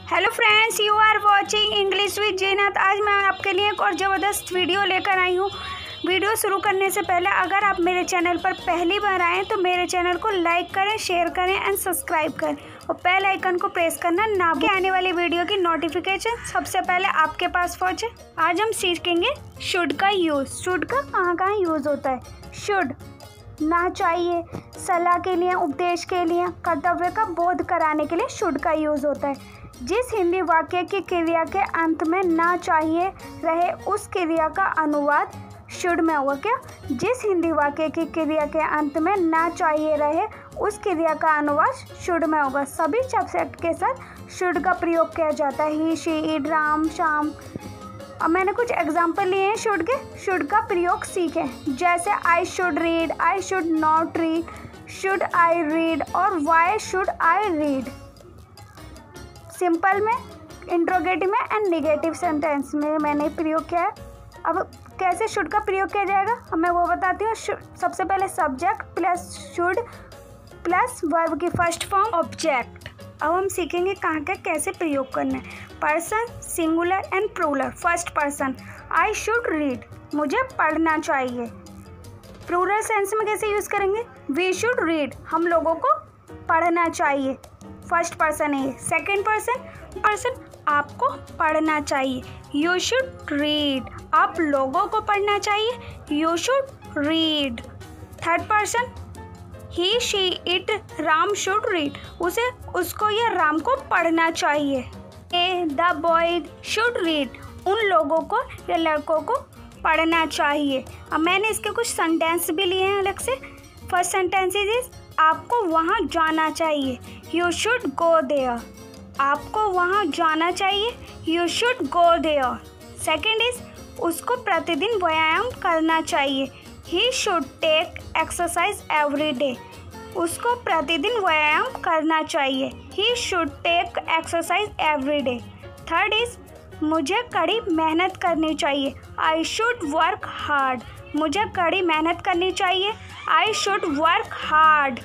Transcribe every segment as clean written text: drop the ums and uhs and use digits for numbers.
Hello friends, you are watching English with Zeenat. आज मैं आपके लिए एक और ज़बरदस्त वीडियो लेकर आई हूँ। वीडियो शुरू करने से पहले अगर आप मेरे चैनल पर पहली बार आएँ तो मेरे चैनल को लाइक करें, शेयर करें एंड सब्सक्राइब करें और बेल आइकन को प्रेस करना ना भूलें। आने वाली वीडियो की नोटिफिकेशन सबसे पहले आपके पास पहुँचे। आज हम सीखेंगे शुड का यूज़। शुड का कहाँ यूज़ होता है। शुड ना चाहिए, सलाह के लिए, उपदेश के लिए, कर्तव्य का बोध कराने के लिए शुड का यूज़ होता है। जिस हिंदी वाक्य की क्रिया के अंत में ना चाहिए रहे उस क्रिया का अनुवाद शुड में होगा। क्या? जिस हिंदी वाक्य की क्रिया के अंत में ना चाहिए रहे उस क्रिया का अनुवाद शुड में होगा। सभी सब्जेक्ट के साथ शुड का प्रयोग किया जाता है। ही, शी, इट, राम, शाम। अब मैंने कुछ एग्जाम्पल लिए हैं शुड के। शुड का प्रयोग सीखें, जैसे I should read, I should not read, should I read और why should I read. Simple में, इंट्रोगेटिव में एंड नेगेटिव सेंटेंस में मैंने प्रयोग किया है। अब कैसे शुड का प्रयोग किया जाएगा अब मैं वो बताती हूँ। सबसे पहले subject plus should plus verb की फर्स्ट फॉर्म ऑब्जेक्ट। अब हम सीखेंगे कहाँ का कैसे प्रयोग करना है। Person, singular and plural. First person, I should read, मुझे पढ़ना चाहिए। प्लूरल सेंस में कैसे यूज़ करेंगे। वी शुड रीड, हम लोगों को पढ़ना चाहिए। फर्स्ट पर्सन है। सेकेंड पर्सन, आपको पढ़ना चाहिए। यू शुड रीड, आप लोगों को पढ़ना चाहिए। You should read. Third person, he, she, it, Ram should read, उसको या राम को पढ़ना चाहिए। A, the boy should read, उन लोगों को या लड़कों को पढ़ना चाहिए। अब मैंने इसके कुछ सेंटेंस भी लिए हैं अलग से। फर्स्ट सेंटेंस इज आपको वहाँ जाना चाहिए। यू शुड गो देयर, आपको वहाँ जाना चाहिए। You should go there. Second is उसको प्रतिदिन व्यायाम करना चाहिए। He should take exercise every day, उसको प्रतिदिन व्यायाम करना चाहिए। He should take exercise every day. Third is मुझे कड़ी मेहनत करनी चाहिए। आई शुड वर्क हार्ड, मुझे कड़ी मेहनत करनी चाहिए। I should work hard.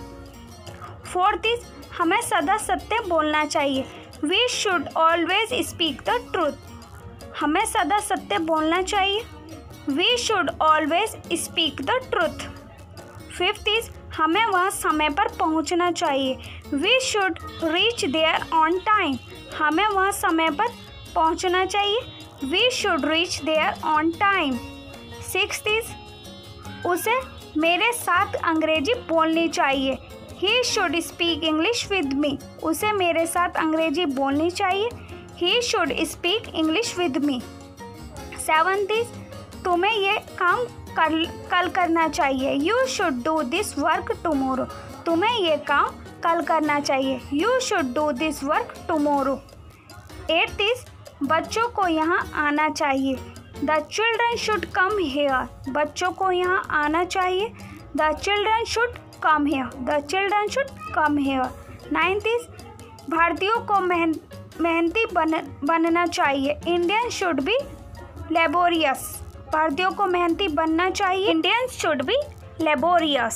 Fourth is हमें सदा सत्य बोलना चाहिए। We should always speak the truth, हमें सदा सत्य बोलना चाहिए। We should always speak the truth. Fifth is हमें वहाँ समय पर पहुँचना चाहिए। We should reach there on time, हमें वहाँ समय पर पहुँचना चाहिए। We should reach there on time. Sixth is उसे मेरे साथ अंग्रेजी बोलनी चाहिए। He should speak English with me, उसे मेरे साथ अंग्रेजी बोलनी चाहिए। He should speak English with me. Seventh is तुम्हें ये काम कल करना चाहिए। You should do this work tomorrow, तुम्हें ये काम कल करना चाहिए। You should do this work tomorrow. Eighth is बच्चों को यहाँ आना चाहिए। The children should come here, बच्चों को यहाँ आना चाहिए। The children should come here, the children should come here. Ninth is भारतीयों को मेहनती बनना चाहिए। इंडियन शुड बी लेबोरियस, भारतीयों को मेहनती बनना चाहिए। Indian should be laborious.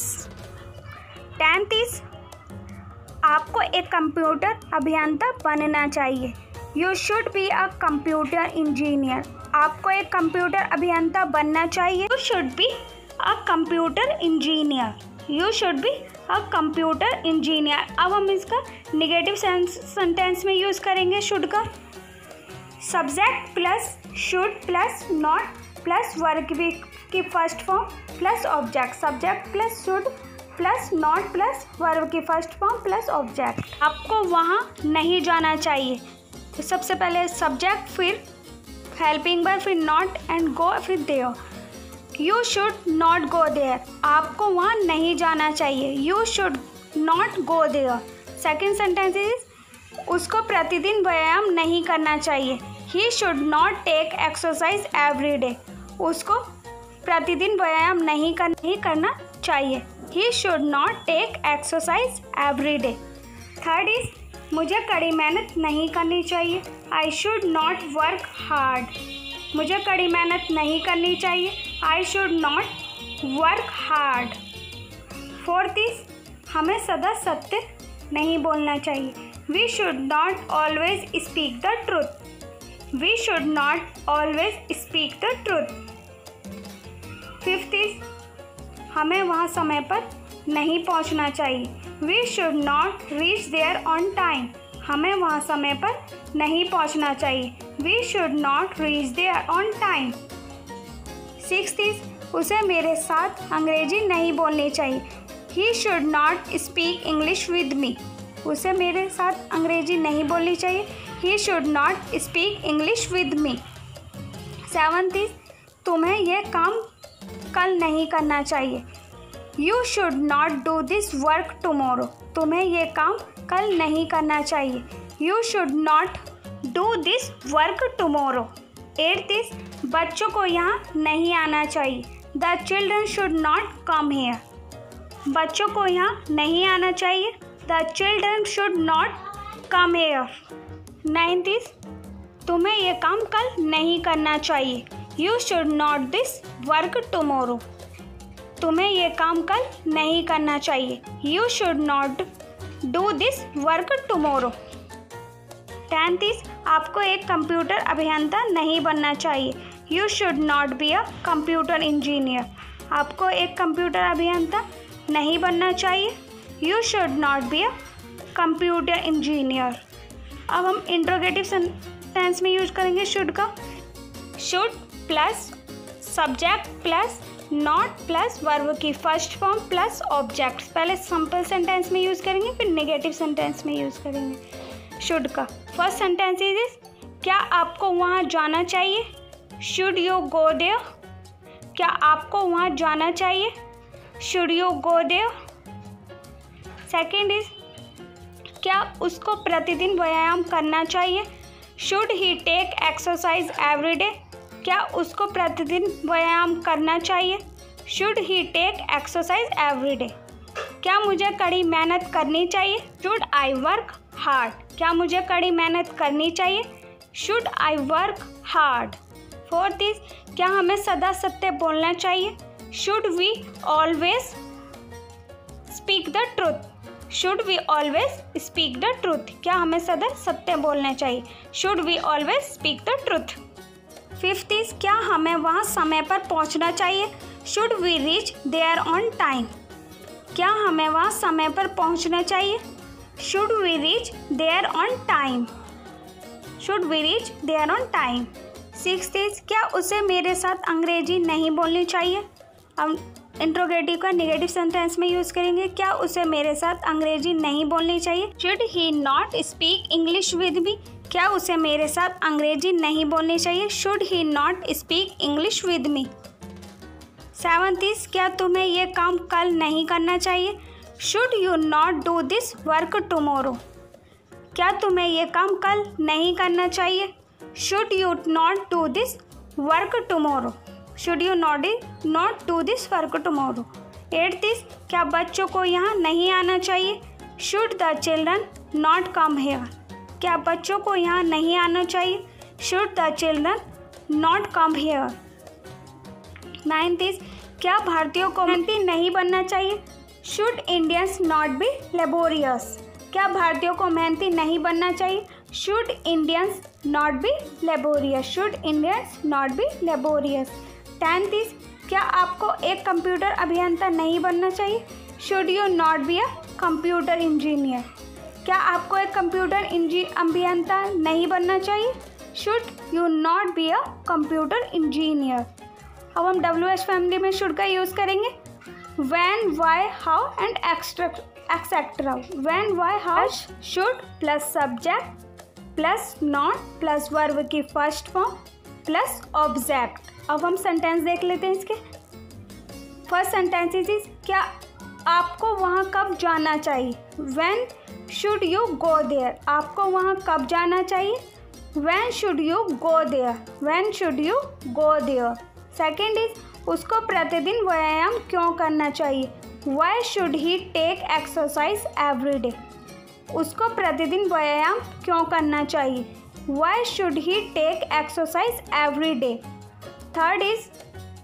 Tenth is आपको एक कंप्यूटर अभियंता बनना चाहिए। You should be a computer engineer, आपको एक कंप्यूटर अभियंता बनना चाहिए। You should be a computer engineer, you should be a computer engineer. अब हम इसका निगेटिव सेंटेंस में यूज़ करेंगे शुड का। Subject plus should plus not plus verb की first form plus object. Subject plus should plus not plus verb की first form plus object. आपको वहाँ नहीं जाना चाहिए, तो सबसे पहले सब्जेक्ट, फिर हेल्पिंग वर्ब, फिर नॉट एंड गो, फिर there. You should not go there, आपको वहाँ नहीं जाना चाहिए। You should not go there. Second sentence is उसको प्रतिदिन व्यायाम नहीं करना चाहिए। He should not take exercise every day, उसको प्रतिदिन व्यायाम नहीं करना चाहिए। He should not take exercise every day. Third is मुझे कड़ी मेहनत नहीं करनी चाहिए। I should not work hard, मुझे कड़ी मेहनत नहीं करनी चाहिए। I should not work hard. Fourth is हमें सदा सत्य नहीं बोलना चाहिए। We should not always speak the truth. We should not always speak the truth. 5th is हमें वहाँ समय पर नहीं पहुँचना चाहिए। We should not reach there on time. हमें वहाँ समय पर नहीं पहुँचना चाहिए। We should not reach there on time. 6th is उसे मेरे साथ अंग्रेजी नहीं बोलनी चाहिए। He should not speak English with me. उसे मेरे साथ अंग्रेजी नहीं बोलनी चाहिए। He should not speak English with me. 7th is तुम्हें यह काम कल नहीं करना चाहिए। You should not do this work tomorrow. तुम्हें यह काम कल नहीं करना चाहिए। You should not do this work tomorrow. 8th is बच्चों को यहाँ नहीं आना चाहिए। The children should not come here. बच्चों को यहाँ नहीं आना चाहिए। The children should not come here. 9th is तुम्हें यह काम कल नहीं करना चाहिए। You should not this work tomorrow. तुम्हें यह काम कल नहीं करना चाहिए। You should not do this work tomorrow. 10th is आपको एक कंप्यूटर अभियंता नहीं बनना चाहिए। You should not be a computer engineer. आपको एक कंप्यूटर अभियंता नहीं बनना चाहिए। You should not be a computer engineer. अब हम इंट्रोगेटिव सेंटेंस में यूज करेंगे शुड का। Should plus subject plus not plus verb की फर्स्ट फॉर्म प्लस ऑब्जेक्ट। पहले सिंपल सेंटेंस में यूज़ करेंगे, फिर नेगेटिव सेंटेंस में यूज़ करेंगे शुड का। फर्स्ट सेंटेंस इज क्या आपको वहाँ जाना चाहिए। Should you go there. क्या आपको वहाँ जाना चाहिए। Should you go there. Second is क्या उसको प्रतिदिन व्यायाम करना चाहिए। Should he take exercise every day. क्या उसको प्रतिदिन व्यायाम करना चाहिए। Should he take exercise every day. क्या मुझे कड़ी मेहनत करनी चाहिए। Should I work hard. क्या मुझे कड़ी मेहनत करनी चाहिए। Should I work hard. 4th is क्या हमें सदा सत्य बोलना चाहिए। Should we always speak the truth. Should we always speak the truth. क्या हमें सदा सत्य बोलना चाहिए। Should we always speak the truth. 5th is क्या हमें वहाँ समय पर पहुँचना चाहिए। Should we reach there on time. क्या हमें वहाँ समय पर पहुँचना चाहिए। Should we reach there on time. Should we reach there on time. 6th is क्या उसे मेरे साथ अंग्रेजी नहीं बोलनी चाहिए। हम इंट्रोगेटिव का नेगेटिव सेंटेंस में यूज़ करेंगे। क्या उसे मेरे साथ अंग्रेजी नहीं बोलनी चाहिए। Should he not speak English with me. क्या उसे मेरे साथ अंग्रेजी नहीं बोलनी चाहिए। Should he not speak English with me. 7th is क्या तुम्हें यह काम कल नहीं करना चाहिए। Should you not do this work tomorrow. क्या तुम्हें यह काम कल नहीं करना चाहिए। Should you not do this work tomorrow. Should you not do this work tomorrow. 8th is क्या बच्चों को यहाँ नहीं आना चाहिए। Should the children not come here. क्या बच्चों को यहाँ नहीं आना चाहिए। Should the children not come here. 9th is क्या भारतीयों को मेहनती नहीं बनना चाहिए। Should Indians not be laborious. क्या भारतीयों को मेहनती नहीं बनना चाहिए। Should Indians not be laborious. Should Indians not be laborious. 10th is क्या आपको एक कंप्यूटर अभियंता नहीं बनना चाहिए। Should you not be a computer engineer. क्या आपको एक कंप्यूटर अभियंता नहीं बनना चाहिए। Should you not be a computer engineer. अब हम WH फैमिली में शुड का यूज़ करेंगे। When, why, how and etcetera. When, why, how should plus subject plus not plus verb की फर्स्ट फॉर्म प्लस ऑब्जेक्ट। अब हम सेंटेंस देख लेते हैं इसके। फर्स्ट सेंटेंस इज क्या आपको वहाँ कब जाना चाहिए। When should you go there. आपको वहाँ कब जाना चाहिए। When should you go there. When should you go there. Second is उसको प्रतिदिन व्यायाम क्यों करना चाहिए। Why should he take exercise every day. उसको प्रतिदिन व्यायाम क्यों करना चाहिए। Why should he take exercise every day. Third is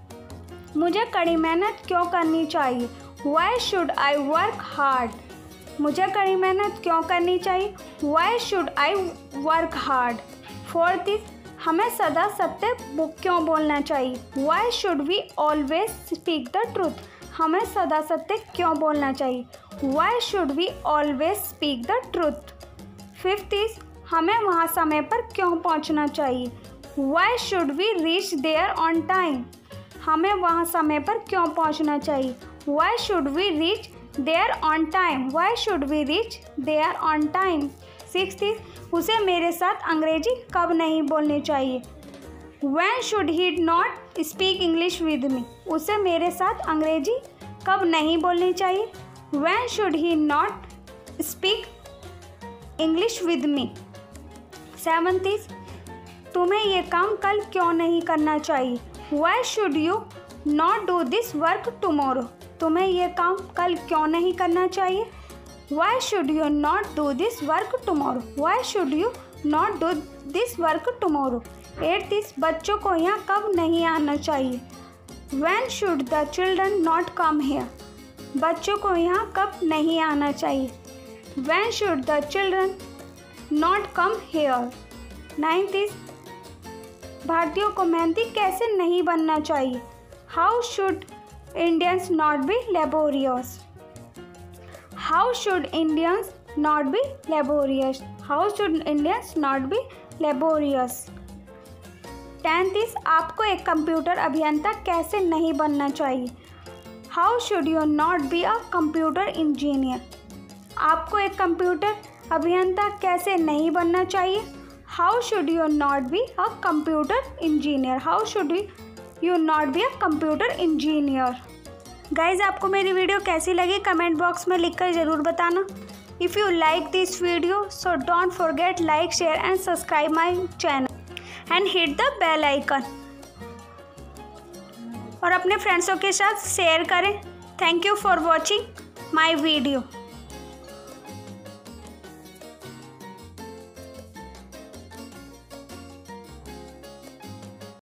मुझे कड़ी मेहनत क्यों करनी चाहिए। Why should I work hard. मुझे कड़ी मेहनत क्यों करनी चाहिए? Why should I work hard? Fourth is हमें सदा सत्य क्यों बोलना चाहिए? Why should we always speak the truth? हमें सदा सत्य क्यों बोलना चाहिए? Why should we always speak the truth? Fifth is हमें वहाँ समय पर क्यों पहुँचना चाहिए? Why should we reach there on time? हमें वहाँ समय पर क्यों पहुँचना चाहिए? Why should we reach there on time? Why should we reach there on time? Sixth is उसे मेरे साथ अंग्रेजी कब नहीं बोलनी चाहिए? When should he not speak English with me? उसे मेरे साथ अंग्रेजी कब नहीं बोलनी चाहिए? When should he not speak English with me? Seventh is तुम्हें ये काम कल क्यों नहीं करना चाहिए? Why should you not do this work tomorrow? तुम्हें ये काम कल क्यों नहीं करना चाहिए? Why should you not do this work tomorrow? Why should you not do this work tomorrow? Eighth is बच्चों को यहाँ कब नहीं आना चाहिए? When should the children not come here? बच्चों को यहाँ कब नहीं आना चाहिए? When should the children not come here? Ninth is भारतीयों को मेहनती कैसे नहीं बनना चाहिए? How should Indians not be laborious? How should Indians not be laborious? How should Indians not be laborious? Tenth is आपको एक कंप्यूटर अभियंता कैसे नहीं बनना चाहिए? How should you not be a computer engineer? आपको एक कंप्यूटर अभियंता कैसे नहीं बनना चाहिए? How should you not be a computer engineer? How should you not be a computer engineer? Guys आपको मेरी वीडियो कैसी लगी कमेंट बॉक्स में लिखकर ज़रूर बताना। If you like this video so don't forget like share and subscribe my channel and hit the bell icon और अपने फ्रेंड्सों के साथ शेयर करें। Thank you for watching my video.